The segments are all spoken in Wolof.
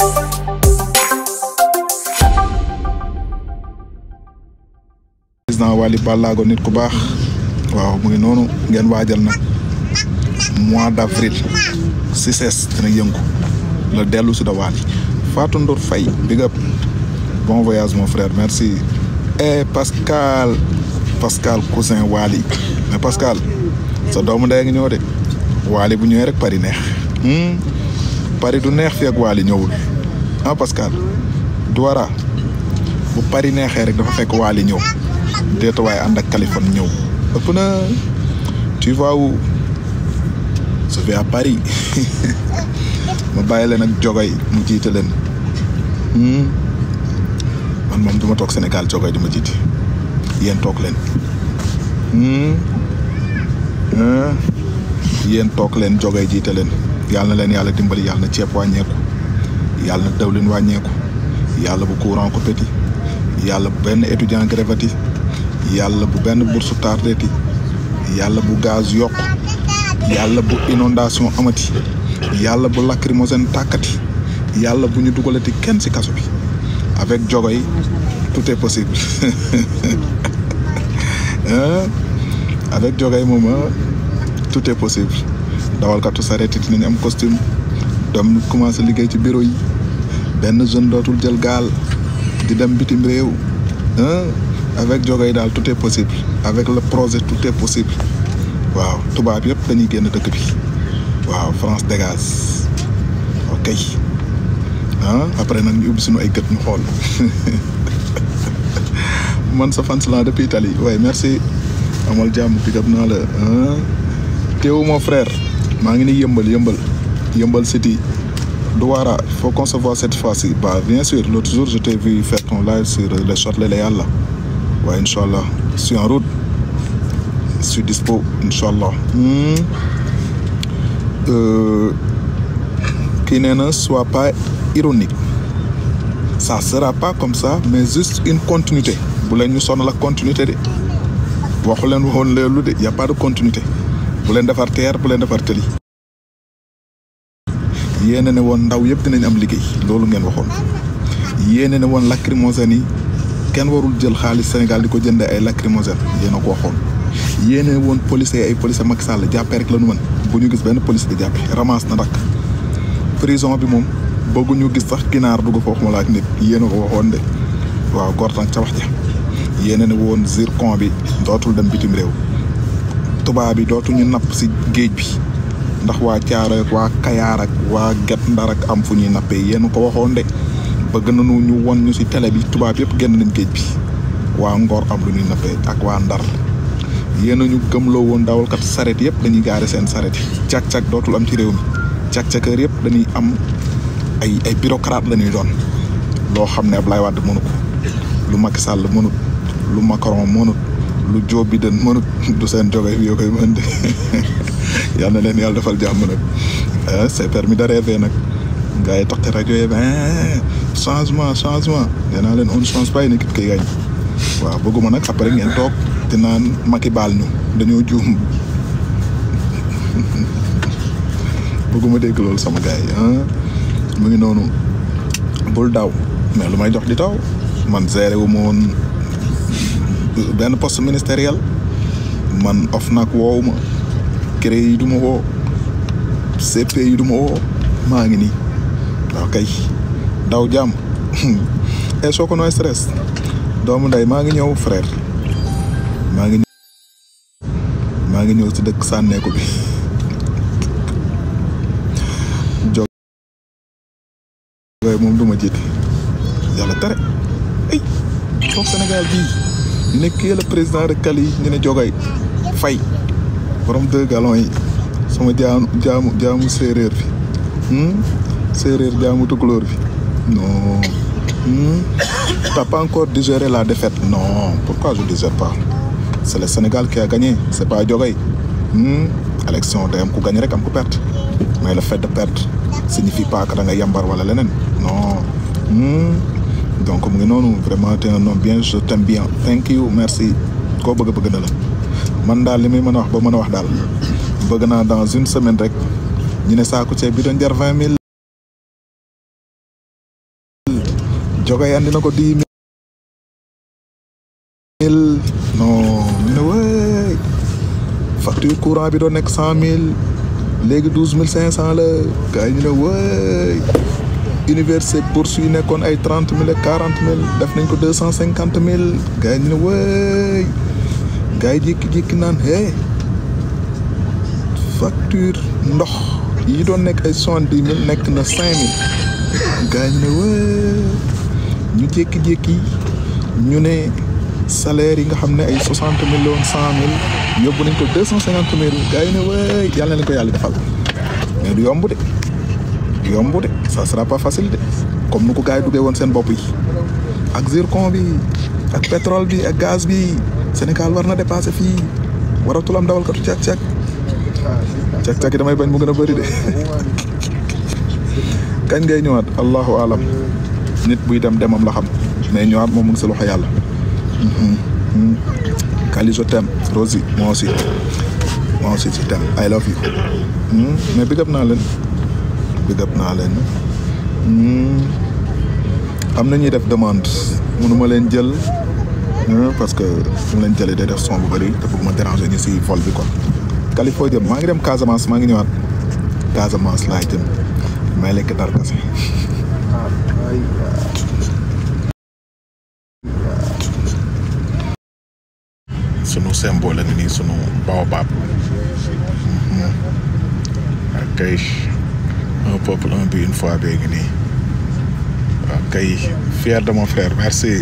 président Wally Ballago nit ku baax waaw mu ngi noonu ngeen waajal nag mois d'avril CICES dina yëngu la dellu si da Wally Fatou Ndour Faye big up bon voyage mon frère merci Pascal cousin Wally mais Pascal sa doomu ndey ngi ñëw de Wally bu ñëwee rek Paris neex Paris du neex fi ak Wally ñëwul Pascal Douara bu Paris neexee rek dafa fekk Wally ñëw déeta waaye ànd ak Kaliphone ñëw ëpp na tu vas où je vais à Paris ma bàyyi leen ak Djogay mu jiite leen man moom duma toog Sénégal Djogay di ma jiite yéen toog leen yéen toog leen Djogay jiite leen yàlla na leen yàlla dimbali yàlla na ceeb wàññeeku yàlla na dawlin wàññeeku yàlla bu courant ko péti yàlla bu benn étudiant grévati yàlla bu benn bourse tardeti yàlla bu gaz yokk yàlla bu inondation amati yàlla bu lacrymogène tàkkati yàlla bu ñu dugalati kenn ci kaso bi avec Djogay tout est possible avec Djogay moom tout est possible dawalkatu sareet it nañu am costume dem commencé liggéey ci bureau yi benn jeune dootul jël gaal di dem bitim réew avec Djogay daal tout est possible avec le projet tout est possible waaw tubaab yëpp dañuy génn dëkk bi waaw France dégage ok après nag ñu ubbi suñu ay gët ñu xool man sa fans la depuis Italie waaye merci amal jàmm pigab naa la Théo mon frère maa ngi ni yëmbal city Douara il faut qu'on se voit cette fois-ci bien sûr l'autre jour je t'ai vu faire ton live sur les Châtelet la yàlla waaye inchallah je suis en route je suis dispo inchallah kii nee na sois pas ironique ça sera pas comme ça mais juste une continuité bu leen ñu sonal ak continuité de waxu leen waxoon leelu de y a pas de continuité bu leen defar teer bu leen defar tëli yéene ne woon ndaw yëpp dinañ am liggéey loolu ngeen waxoon yéene ne woon lacrymogène yi kenn warul jël xaalis Sénégal di ko jëndee ay lacrymogène yéen a ko waxoon yéene woon policiers ay policiers Macky Sall jàppee rek la nu mën bu ñu gis benn police di jàppe ramasse na dakk prison bi moom bëgguñu gis sax ginaar dugg foofu ma laaj nit yéen a ko waxoon de waaw gortan ca wax ja yéene ne woon zircon bi dootul dem bitim réew tubaab bi dootuñu napp si géej bi ndax waa Caaro ak waa Kayaar ak waa Guet Ndar ak am fu ñuy nappee yéen ko waxoon de bëgg nañu ñu won ñu si télé bi tubaab yëpp génn nañ géej bi waa Ngor am lu ñuy nappee ak waa Ndar yéen ñu gëmloo woon dawalkat saret yëpp dañuy gaare seen saret yi cag-cag dootul am ci réew mi cag-cageur yëpp dañuy am ay bureaucrate la ñuy doon loo xam ne Ablaye Wade mënu ko lu Macky Sall mënut lu Macron mënut lu Joe Biden mënut du seen Djogay yoo koy mën de yal na leen yàlla defal jàmm nag c'est permis de rêver nag gars yi tax rajo yi changement nee naa leen on change pas une équipe kay gañ waaw bëgguma nag après ngeen toog te naan Macky baal ñu dañoo juum bëgguma dégg loolu sama gars yi mu ngi noonu bul daw mais lu may jox di taw man géré wu ma woon benn poste ministériel man OFNAC woowu ma CREI yi du ma woo CP yi du ma woo maa ngi nii waaw kay daw jàmm soo ko nooy stress doomu nday maa ngi ñëw frère maa ngi ñëw ci dëkk sànneeku bi Djogay moom du ma jiite yàlla tere ay foofu Sénégal bii ñu ne kii le président de Kali ñu ne Djogay Faye borom 2 gallons yi sama jaamu séeréer bi séeréer jaamu tukulóor bi non t'as pas encore digéré la défaite non pourquoi je digère pas c'est le Sénégal qui a gagné c'est pas Djogay élection day am ku gagné rek am ku perte mais le fait de perdre signifie pas que da nga yambar wala leneen non donc mu ngi noonu vraiment t'es un homme bien je t'aime bien thank you merci koo bëgg na la man daal li muy mën a wax ba mën a wax daal bëgg naa dans une semaine rek ñu ne saako ceeb bi doon jar 20 000 Jogay andi na ko 10 000 non ñu ne waay facture courant bi doon nekk 100 000 léegi 12 500 la gars yi ñu ne waay université bourse yi nekkoon ay 30 000 ak 40 000 def nañ ko 250 000 gars yi ñu ne waay gars yi jékki-jékki naan facture ndox yi doon nekk ay 70 000 nekk na 5 000 gars yi ñu ne waay ñu jékki-jékki ñu ne salaire yi nga xam ne ay 60 000 woon 100 000 yóbbu nañ ko 250 000 gars yi ne waay yàlla na leen ko yàlla defal mais du yomb de. yomb de ça sera pas facile de comme nu ko gars yi duggee woon seen bopp yi ak zircon bi ak pétrole bi ak gaz bi Sénégal war na dépasser fii waratul am dawalkatu càq-càq yi damay bañ mu gën a bëri de kañ ngay ñëwaat allahu alam nit buy dem demam la xam mais ñëwaat moom mu ngi sa loxo yàlla. Kali je t'aime Rosie moi aussi je t'aime I love you mais big up naa leen. bigab naa leen am na ñuy def demande mënuma leen jël parce que su ma leen jëlee day def son bu bëri te bëgg ma déranger ñu si vol bi quoi. Kaliphone jëm maa ngi dem Casamance maa ngi ñëwaat Casamance laay jëm may lekk dar kase sunu symbole ni nii sunu baobab kay un peuple un but une fois bee ngi nii waaw kay fier de mon frère merci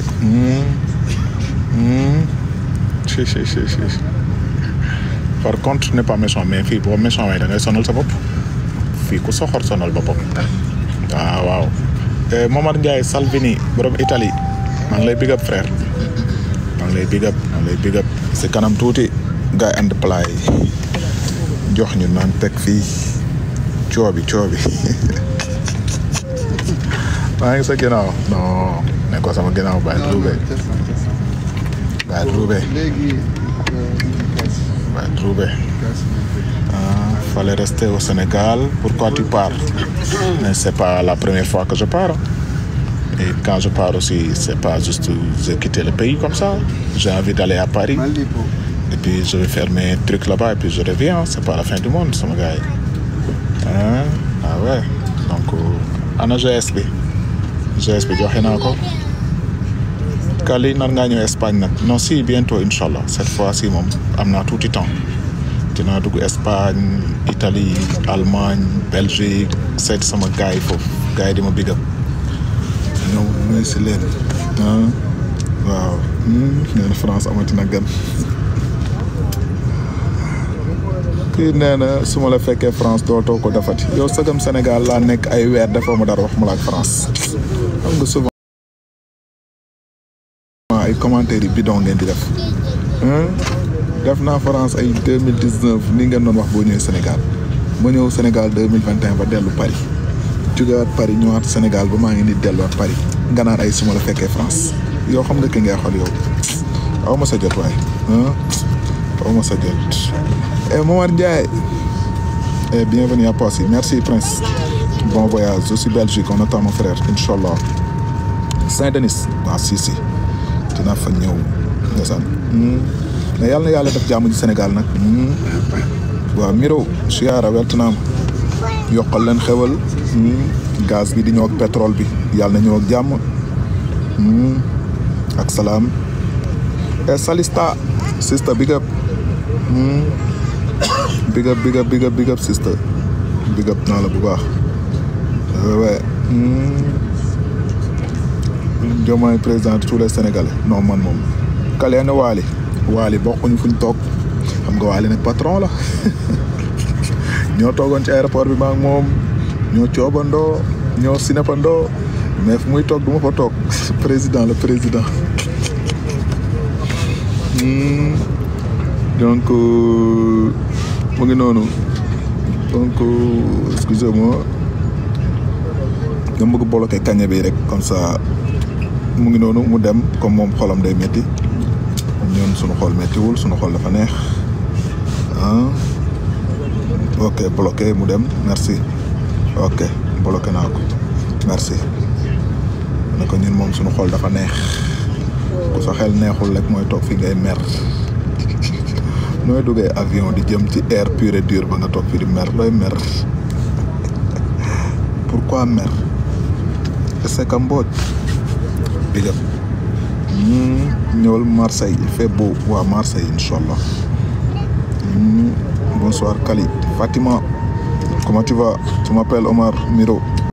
par contre n'est pas méchant mais fii boo méchant waaye da ngay sonal sa bopp fii ku soxor sonal boppam waaw Momar Ndiaye Salvini borom Italie maa ngi lay big up frère maa ngi lay big up si kanam tuuti gars yi ànd plat yi jox ñu naan teg fii coobi maa ngi sa ginnaaw non ne ko sama ginnaaw bàyyi trouvé fallait rester au Sénégal pourquoi tu pars mais c'est pas la première fois que je pars et quand je pars aussi c'est pas juste de quitter le pays comme ça j'ai envie d'aller à Paris et puis je vais faire mes trucs là-bas et puis je reviens c'est pas la fin du monde sama gars yi ah ouais donc ana GS bi joxe naa ko Kali nar ngaa ñëw Espagne nag non si bientôt inchallah cette fois-ci moom am naa tuuti temps dinaa dugg Espagne Italie Allemagne Belgique seet sama gars yi foofu gars yi di ma big up ñëw nuyu si leen waaw nee na France amati na gan kii nee na su ma la fekkee France dootoo ko defati yow sagam Sénégal laa nekk ay weer defoo ma dara wax ma la ak France xam nga souvent ay commentaires yi bidon ngeen di def naa France ay 2019 ni ngeen doon wax boo ñëwee Sénégal ma ñëw Sénégal 2021 ba dellu Paris jógewaat Paris ñëwaat Sénégal ba maa ngi ni delluwaat Paris nga naan ay su ma la fekkee France yow xam nga ki ngay xool yow aw ma sa jot waay aw ma sa jot Momar Ndiaye bienvenue à Passy merci Prince bon voyage je suis Belgique on attend mon frère inchallah Saint-Denis si dinaa fa ñëw ndeysaan mais yàlla na yàlla def jàmm ci Sénégal nag waaw Miro siyaara weltanaam yokkal leen xewal gaz bi di ñëw ak pétrole bi yàlla na ñëw ak jàmm ak salaam salista sista big up big up sister big up naa la bu baax ouais Diomay président de tous les Sénégalais non man moom kalee na Waly bokkuñu fuñ toog xam nga Waly nag patron la ñoo toogoon ci aéroport bi maa ngi moom ñoo coobandoo ñoo sinapandoo mais fu muy toog du ma fa toog président donc mu ngi noonu donc excusez-moi dama bëgg bloqué kañe bi rek comme ça mu ngi noonu mu dem comme moom xolam day métti ñun suñu xol méttiwul suñu xol dafa neex ok bloqué mu dem merci ok bloqué naa ko merci ne ko ñun moom suñu xol dafa neex ku sa xel neexul rek mooy toog fi ngay mer nooy duggee avion di jëm ci air pur et dur ba nga toog fi di mer looy mer pourquoi mer est-ce que mbooj big up ñëwal Marseille il fait beau waa Marseille inchallah bonsoir Kali Fatima comment tu vas? Tu m'appelles Omar Miro.